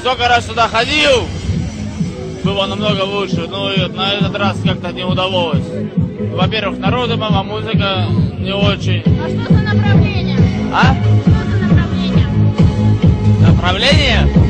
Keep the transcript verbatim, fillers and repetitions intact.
Сколько раз сюда ходил, было намного лучше, но и на этот раз как-то не удалось. Во-первых, народу мало, музыка не очень. А что за направление? А? Что за направление? Направление?